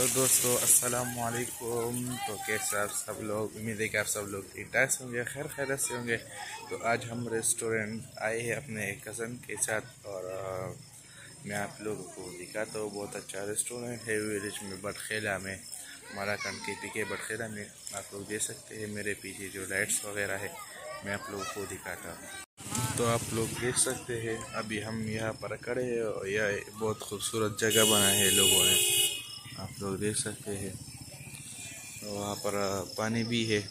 Hello दोस्तों, अस्सलाम वालेकुम। तो कैसे आप सब लोग? उम्मीद है कि आप सब लोग ठीक ठाक से होंगे, खैर खैरियत से होंगे। तो आज हम रेस्टोरेंट आए हैं अपने कज़न के साथ और मैं आप लोगों को दिखाता हूँ। बहुत अच्छा रेस्टोरेंट है विलेज में, बटखेला में, माराकंड के पीके बटखेला में। आप लोग देख सकते हैं मेरे पीछे जो लाइट्स वगैरह है, मैं आप लोगों को दिखाता हूँ। तो आप लोग देख सकते हैं अभी हम यहाँ पर खड़े हैं और यह बहुत खूबसूरत जगह बनाई है लोगों ने, आप लोग देख सकते हैं। वहाँ पर पानी भी है,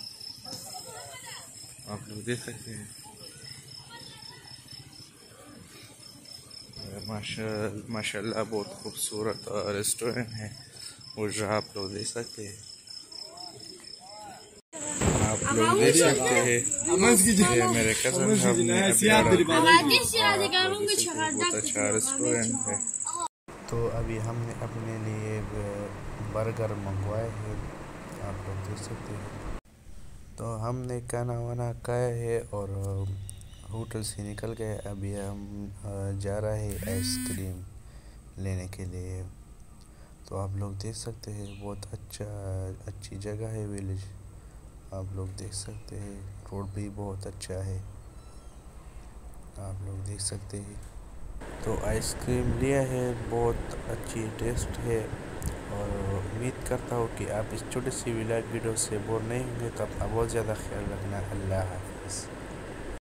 आप लोग देख सकते हैं। माशाल्लाह बहुत खूबसूरत रेस्टोरेंट है और जहाँ आप लोग देख सकते हैं। आप लोग देख सकते हैं ये मेरे कज़न बहुत अच्छा रेस्टोरेंट है। तो अभी हमने अपने लिए बर्गर मंगवाए हैं, आप लोग देख सकते हैं। तो हमने खाना वाना खाया है और होटल से निकल गए। अभी हम जा रहे हैं आइसक्रीम लेने के लिए। तो आप लोग देख सकते हैं बहुत अच्छी जगह है विलेज, आप लोग देख सकते हैं। रोड भी बहुत अच्छा है, आप लोग देख सकते हैं। तो आइसक्रीम लिया है, बहुत अच्छी टेस्ट है और उम्मीद करता हूँ कि आप इस छोटी सी व्लॉग वीडियो से बोर नहीं होंगे। तो अपना बहुत ज़्यादा ख्याल रखना। अल्लाह हाफ़िज़।